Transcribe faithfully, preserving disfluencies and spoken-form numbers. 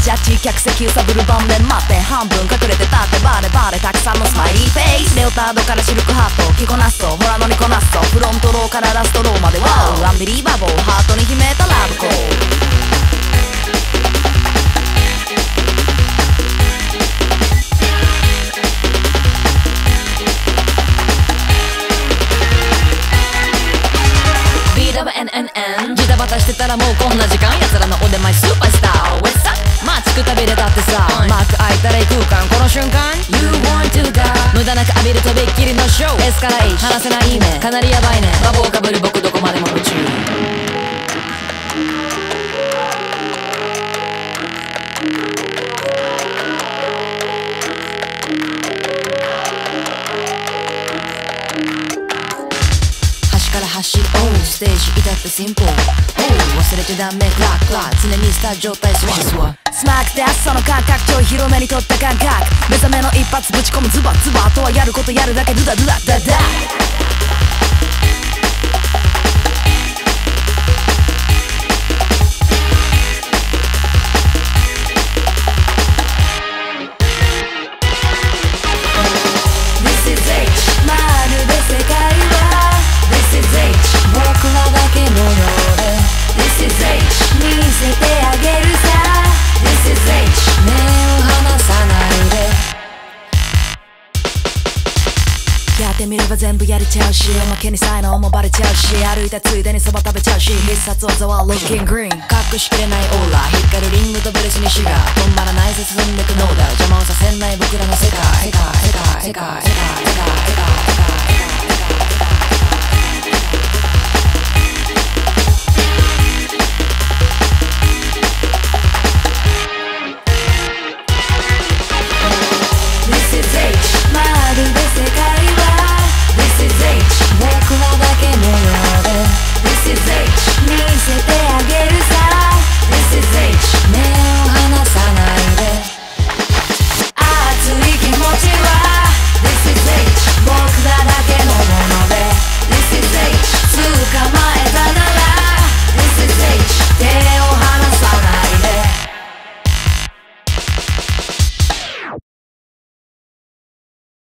ジャッジ客席揺さぶる盤面待って半分隠れてたってバレバレたくさんのスマイリーフェイスレオタードからシルクハット着こなすとほら乗りこなすとフロントローからラストローまでワオアンビリーバボーハートに秘めたラブコージタバタしてたらもうこんな時間奴らのお出前スーパースター What's up? マッチくたびれたってさマーク開いたら異空間この瞬間 You want to die 無駄なく浴びるとびっきりのショーエスカレーション話せないねかなりヤバいねバボーかぶる僕どこまでも夢中から走るステージ至ってシンプル忘れちゃダメクラックラッ常にスター状態スワスワスマークですその感覚ちょい広めに取った感覚目覚めの一発ぶち込むズバズバあとはやることやるだけドゥダドゥダダダ僕らだけのようで This is H 見せてあげるさ This is H 目を離さないでやってみれば全部やれちゃうしおまけに才能もバレちゃうし歩いたついでにそば食べちゃうし必殺技は Looking Green 隠しきれないオーラ光るリングとベルスにシガー止まらない進んでくノーダ邪魔をさせない僕らの世界世界世界世界世界世界世界世界